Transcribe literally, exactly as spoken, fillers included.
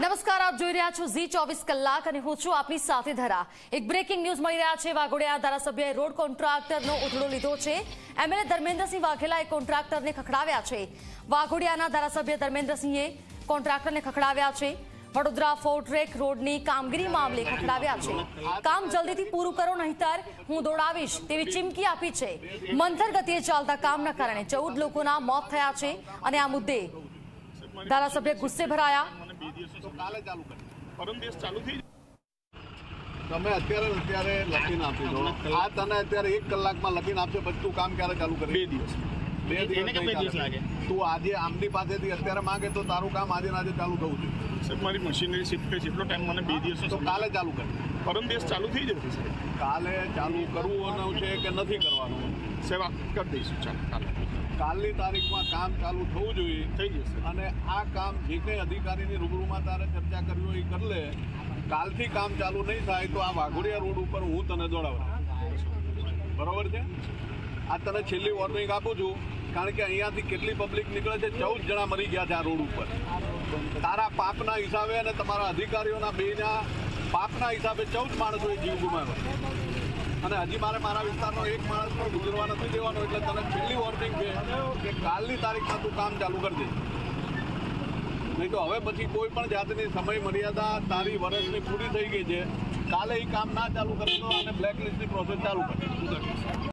નમસ્કાર, આપ જોઈ રહ્યા છો ઝી ચોવીસ કલાક અને હું છું આપની સાથે ધરા। એક બ્રેકિંગ ન્યૂઝ મળી રહ્યા છે। વાઘોડિયા ધારાસભ્યએ રોડ કોન્ટ્રાક્ટરનો ઉથડો લીધો છે। એમએલએ ધર્મેન્દ્રસિંહ વાઘેલાએ કોન્ટ્રાક્ટરને ખખડાવ્યા છે। વાઘોડિયાના ધારાસભ્ય ધર્મેન્દ્રસિંહે કોન્ટ્રાક્ટરને ખખડાવ્યા છે। વડોદરા ફોર્ટ ટ્રેક રોડની કામગીરી મામલે ખખડાવ્યા છે। કામ જલ્દીથી પૂરું કરો નહીતર હું દોડાવીશ તેવી ચીમકી આપી છે। મંથર ગતિએ ચાલતા કામના કારણે ચૌદ લોકોના મોત થયા છે અને આ મુદ્દે ધારાસભ્ય ગુસ્સે ભરાયા। તમે અત્યારે અત્યારે લખીને આપી દો। આ તને અત્યારે એક કલાકમાં લખીને આપશે, પછી તું કામ ક્યારે ચાલુ કરે? બે દિવસ બે દિવસ લાગે। તું આજે આમની પાસેથી અત્યારે માંગે તો તારું કામ આજે આજે ચાલુ થવું જોઈએ। સર, મારી મશીનરી શિફ્ટ છે, એટલો ટાઈમ મને બે દિવસ તો કાલે ચાલુ કર। પરમ દિવસ ચાલુ થઈ જશે સર। કાલે ચાલુ કરવું છે કે નથી કરવાનું? સેવા કરી દઈશું। ચાલો કાલે કાલની તારીખમાં કામ ચાલુ થવું જોઈએ, થઈ જશે। અને આ કામ જે કંઈ અધિકારીની રૂબરૂમાં તારે ચર્ચા કરવી હોય એ કરી લે। કાલથી કામ ચાલુ નહીં થાય તો આ વાઘોડિયા રોડ ઉપર હું તને દોડાવું, બરોબર છે? આ તને છેલ્લી વોર્નિંગ આપું છું, કારણ કે અહીંયાથી કેટલી પબ્લિક નીકળે છે, ચૌદ જણા મરી ગયા છે આ રોડ ઉપર। તારા પાપના હિસાબે અને તમારા અધિકારીઓના બેના પાપના હિસાબે ચૌદ માણસોએ જીવ ગુમાવ્યો, અને હજી મારે મારા વિસ્તારનો એક માણસ પણ ગુજરવા નથી દેવાનો। એટલે તને છેલ્લી વોર્નિંગ છે કે કાલની તારીખમાં તું કામ ચાલુ કરી દે, નહીં તો હવે પછી કોઈ પણ જાતની સમય મર્યાદા તારી વર્ષની પૂરી થઈ ગઈ છે। કાલે એ કામ ના ચાલુ કરે તો અને બ્લેકલિસ્ટની પ્રોસેસ ચાલુ કરે।